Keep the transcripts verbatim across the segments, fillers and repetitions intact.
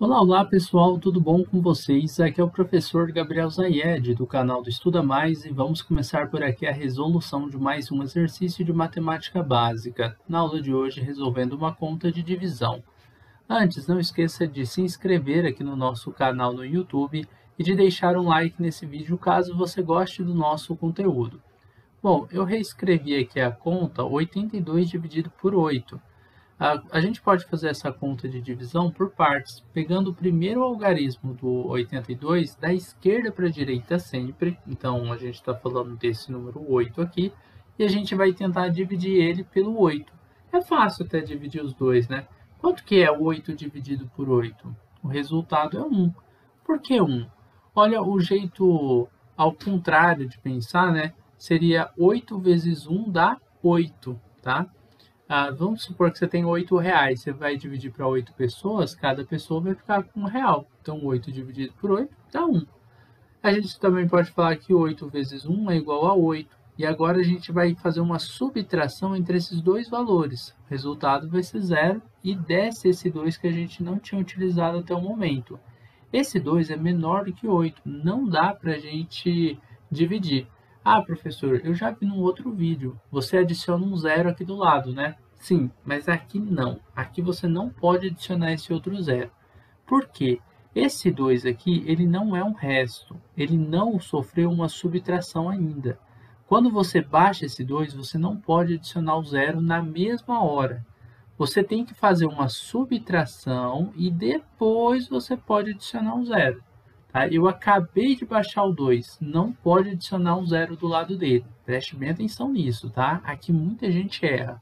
Olá, olá pessoal, tudo bom com vocês? Aqui é o professor Gabriel Zayed, do canal do Estuda Mais, e vamos começar por aqui a resolução de mais um exercício de matemática básica. Na aula de hoje, resolvendo uma conta de divisão. Antes, não esqueça de se inscrever aqui no nosso canal no YouTube e de deixar um like nesse vídeo caso você goste do nosso conteúdo. Bom, eu reescrevi aqui a conta oitenta e dois dividido por oito. A, a gente pode fazer essa conta de divisão por partes, pegando o primeiro algarismo do oitenta e dois da esquerda para a direita sempre. Então, a gente está falando desse número oito aqui, e a gente vai tentar dividir ele pelo oito. É fácil até dividir os dois, né? Quanto que é oito dividido por oito? O resultado é um. Por que um? Olha, o jeito ao contrário de pensar, né? Seria oito vezes um dá oito, tá? Ah, vamos supor que você tem oito reais, você vai dividir para oito pessoas, cada pessoa vai ficar com um real. Então, oito dividido por oito dá um. A gente também pode falar que oito vezes um é igual a oito. E agora a gente vai fazer uma subtração entre esses dois valores. O resultado vai ser zero e desce esse dois que a gente não tinha utilizado até o momento. Esse dois é menor do que oito, não dá para a gente dividir. Ah, professor, eu já vi num outro vídeo, você adiciona um zero aqui do lado, né? Sim, mas aqui não. Aqui você não pode adicionar esse outro zero. Por quê? Esse dois aqui, ele não é um resto. Ele não sofreu uma subtração ainda. Quando você baixa esse dois, você não pode adicionar o zero na mesma hora. Você tem que fazer uma subtração e depois você pode adicionar um zero. Tá? Eu acabei de baixar o dois, não pode adicionar um zero do lado dele. Preste bem atenção nisso, tá? Aqui muita gente erra.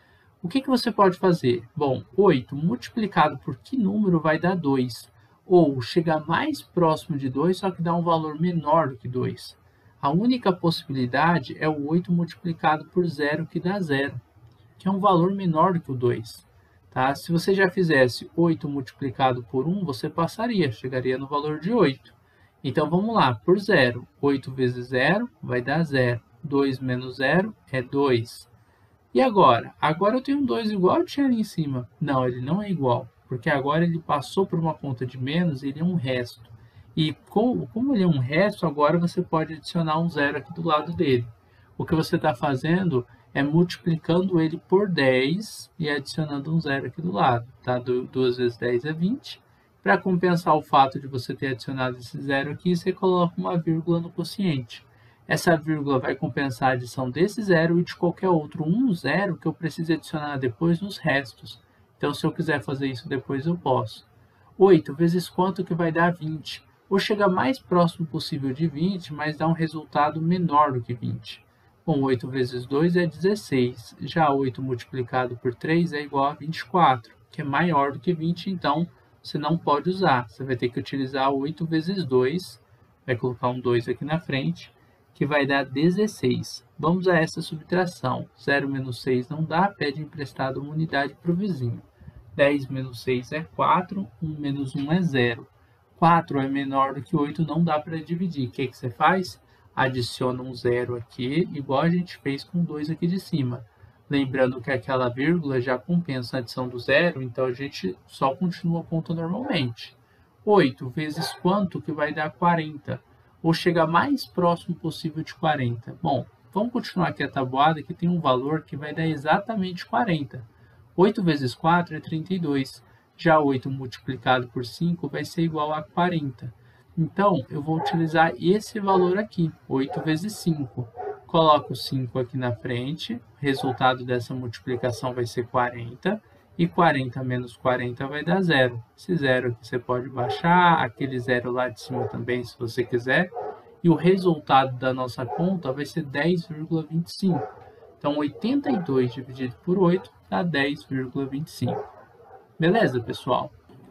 O que, que você pode fazer? Bom, oito multiplicado por que número vai dar dois? Ou chegar mais próximo de dois, só que dá um valor menor do que dois. A única possibilidade é o oito multiplicado por zero, que dá zero, que é um valor menor do que o dois. Tá? Se você já fizesse oito multiplicado por um, você passaria, chegaria no valor de oito. Então, vamos lá, por zero. oito vezes zero vai dar zero. dois menos zero é dois. E agora? Agora eu tenho um dois igual eu tinha ali em cima. Não, ele não é igual, porque agora ele passou por uma conta de menos e ele é um resto. E como, como ele é um resto, agora você pode adicionar um zero aqui do lado dele. O que você está fazendo é multiplicando ele por dez e adicionando um zero aqui do lado. Tá? duas vezes dez é vinte. Para compensar o fato de você ter adicionado esse zero aqui, você coloca uma vírgula no quociente. Essa vírgula vai compensar a adição desse zero e de qualquer outro um zero que eu precise adicionar depois nos restos. Então, se eu quiser fazer isso depois, eu posso. oito vezes quanto que vai dar vinte? Vou chegar mais próximo possível de vinte, mas dá um resultado menor do que vinte. Bom, oito vezes dois é dezesseis. Já oito multiplicado por três é igual a vinte e quatro, que é maior do que vinte, então você não pode usar. Você vai ter que utilizar oito vezes dois, vai colocar um dois aqui na frente, que vai dar dezesseis. Vamos a essa subtração. zero menos seis não dá, pede emprestado uma unidade para o vizinho. dez menos seis é quatro, um menos um é zero. quatro é menor do que oito, não dá para dividir. O que, que você faz? Adiciona um zero aqui, igual a gente fez com dois aqui de cima. Lembrando que aquela vírgula já compensa a adição do zero, então a gente só continua a conta normalmente. oito vezes quanto que vai dar quarenta? Ou chegar mais próximo possível de quarenta. Bom, vamos continuar aqui a tabuada, que tem um valor que vai dar exatamente quarenta. oito vezes quatro é trinta e dois. Já oito multiplicado por cinco vai ser igual a quarenta. Então, eu vou utilizar esse valor aqui, oito vezes cinco. Coloco cinco aqui na frente, o resultado dessa multiplicação vai ser quarenta. E quarenta menos quarenta vai dar zero. Esse zero aqui você pode baixar, aquele zero lá de cima também, se você quiser. E o resultado da nossa conta vai ser dez vírgula vinte e cinco. Então, oitenta e dois dividido por oito dá dez vírgula vinte e cinco. Beleza, pessoal?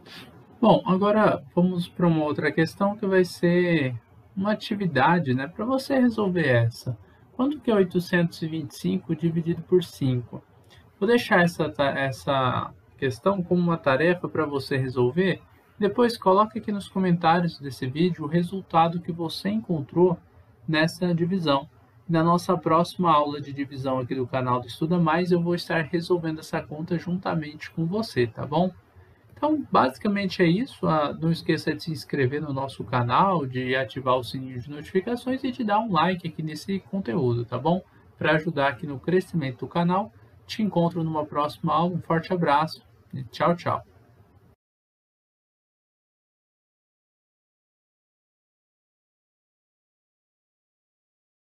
Bom, agora vamos para uma outra questão que vai ser uma atividade, né, para você resolver essa. Quanto que é oitocentos e vinte e cinco dividido por cinco? Vou deixar essa, essa questão como uma tarefa para você resolver. Depois coloque aqui nos comentários desse vídeo o resultado que você encontrou nessa divisão. Na nossa próxima aula de divisão aqui do canal do Estuda Mais, eu vou estar resolvendo essa conta juntamente com você, tá bom? Então, basicamente é isso. Ah, não esqueça de se inscrever no nosso canal, de ativar o sininho de notificações e de dar um like aqui nesse conteúdo, tá bom? Para ajudar aqui no crescimento do canal. Te encontro numa próxima aula. Um forte abraço e tchau, tchau.